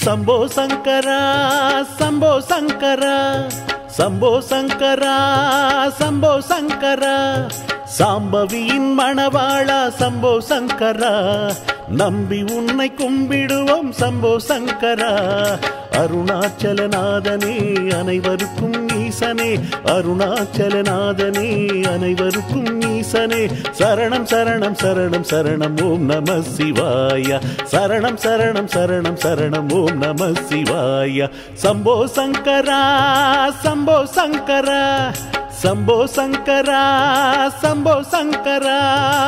சம்போ சங்கரா சம்போ சங்கரா சம்போ சங்கரா சம்போ சங்கரா சாம்பவியின் மணவாளா சம்போ சங்கரா நம்பி உன்னை கும்பிடுவோம் சம்போ சங்கரா அருணாச்சலநாதனே அனைவருக்கும் ஈசனே அருணாச்சலநாதனே அனைவருக்கும் ஈசனே சரணம் சரணம் சரணம் சரணம் ஓம் நம சிவாய சரணம் சரணம் சரணம் சரணம் ஓம் நம சிவாய சம்போ சங்கரா சம்போ சங்கரா சம்போ சங்கரா சம்போ சங்கரா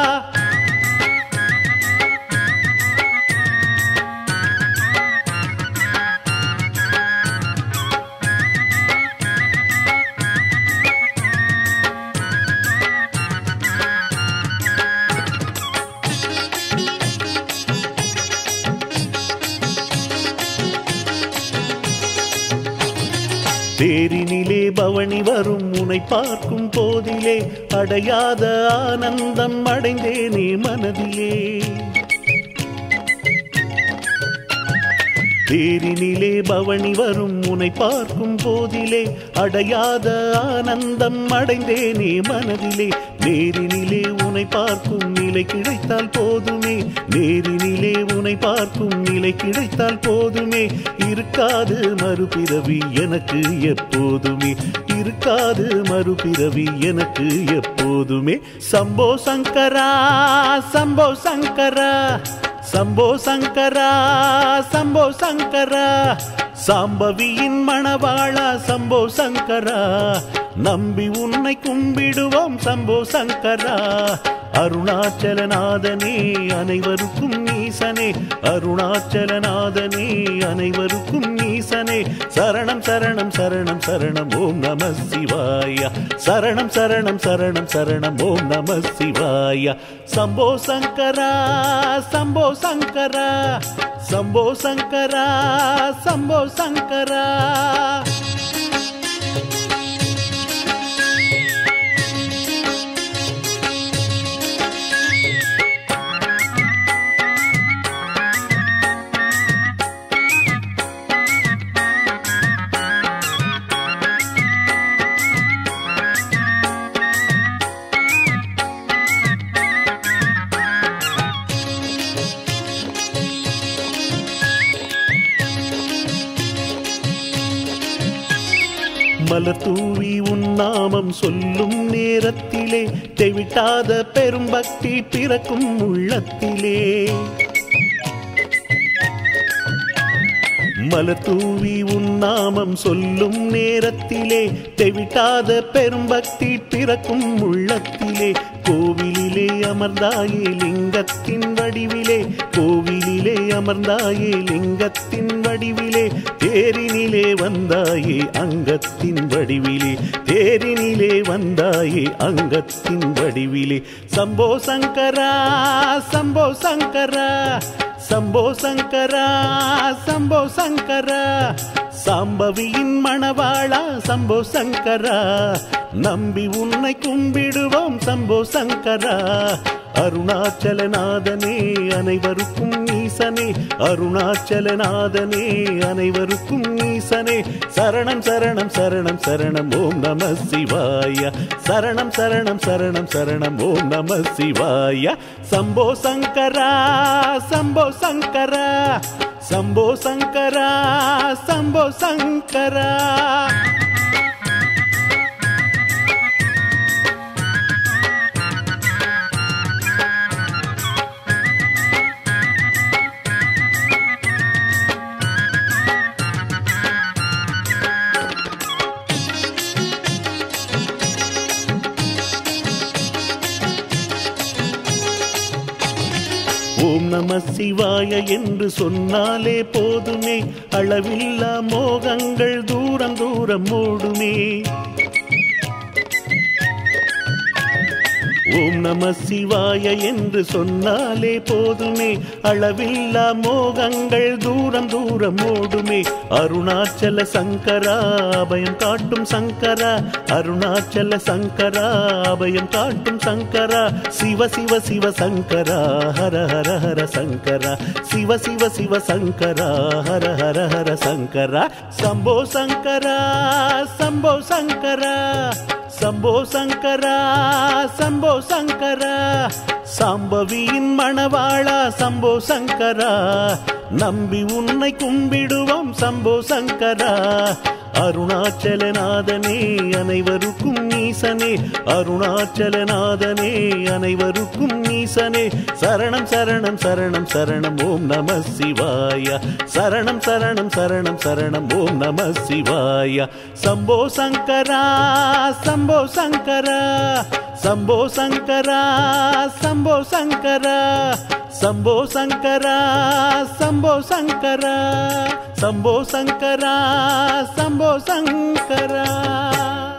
தேரினிலே பவனி வரும் உன்னை பார்க்கும் போதிலே அடையாத ஆனந்தம் அடைந்தேனே மனதிலே தேரினிலே பவனி வரும் உன்னை பார்க்கும் போதிலே அடையாத ஆனந்தம் அடைந்தேனே மனதிலே நேரினிலே உன்னை பார்க்கும் நிலை கிடைத்தால் போதுமே நேரினிலே உன்னை பார்க்கும் நிலை கிடைத்தால் போதுமே இருக்காது மறுபிறவி எனக்கு எப்போதுமே இருக்காது மறுபிறவி எனக்கு எப்போதுமே சம்போ சங்கரா சம்போ சங்கரா சம்போ சங்கரா சம்போ சங்கரா சாம்பவியின் மணவாளா சம்போ சங்கரா நம்பி உன்னை கும்பிடுவோம் சம்போ சங்கரா அருணாச்சலநாதனே அனைவருக்கும் ஈசனே அருணாச்சலநாதனே அனைவருக்கும் ஈசனே சரணம் சரணம் சரணம் சரணம் ஓம் நம சிவாய சரணம் சரணம் சரணம் சரணம் ஓம் நம சிவாய சம்போ சங்கரா சம்போ சங்கரா சம்போ சங்கரா சம்போ சங்கரா மலர் தூவி உன் நாமம் சொல்லும் நேரத்திலே தெவிட்டாத பெரும் பக்தி பிறக்கும் உள்ளத்திலே மலர் தூவி உன் நாமம் சொல்லும் நேரத்திலே தெவிட்டாத பெரும் பக்தி பிறக்கும் உள்ளத்திலே கோவிலிலே அமர்ந்தாயே லிங்கத்தின் வடிவிலே கோவிலிலே அமர்ந்தாயே லிங்கத்தின் வடிவிலே தேரினிலே வந்தாயே அங்கத்தின் வடிவிலே தேரினிலே வந்தாயே அங்கத்தின் வடிவிலே சம்போ சங்கரா சம்போ சங்கரா சம்போ சங்கரா சம்போ சங்கரா சாம்பவியின் மணவாளா சம்போ சங்கரா நம்பி உன்னை கும்பிடுவோம் சம்போ சங்கரா அருணாச்சலநாதனே அனைவருக்கும் ஈசனே அருணாச்சலநாதனே அனைவருக்கும் ஈசனே சரணம் சரணம் சரணம் சரணம் ஓம் நம சிவாய சரணம் சரணம் சரணம் சரணம் ஓம் நம சிவாய சம்போ சங்கரா சம்போ சங்கரா சம்போ சங்கரா சம்போ சங்கரா ஓம் நம சிவாய என்று சொன்னாலே போதுமே அளவில்லா மோகங்கள் தூரம் தூரம் ஓடுமே ஓம் நம சிவாய என்று சொன்னாலே போதுமே அளவில்லா மோகங்கள் தூரம் தூரம் ஓடுமே. அருணாச்சல சங்கரா அபயம் காட்டும் சங்கரா, அருணாச்சல சங்கரா அபயம் காட்டும் சங்கரா. சிவ சிவ சிவ சங்கரா ஹர ஹர ஹர சங்கரா, சிவ சிவ சிவ சங்கரா ஹர ஹர ஹர சங்கரா. சம்போ சங்கரா சம்போ சங்கரா, சம்போ சங்கரா சம்போ சங்கரா. சாம்பவியின் மணவாளா சம்போ சங்கரா, நம்பி உன்னை கும்பிடுவோம் சம்போ சங்கரா. அருணாச்சலநாதனே அனைவருக்கும் ஈசனே, அருணாச்சலநாதனே அனைவருக்கும் ஈசனே. சரணம் சரணம் சரணம் சரணம் ஓம் நம சிவாய, சரணம் சரணம் சரணம் சரணம் ஓம் நம சிவாய. சம்போ சங்கரா சம்போ சங்கரா, சம்போ சங்கரா சம்போ சங்கரா, சம்போ சங்கரா சம்போ சங்கரா, சம்போ சங்கரா சம்போ சங்கரா.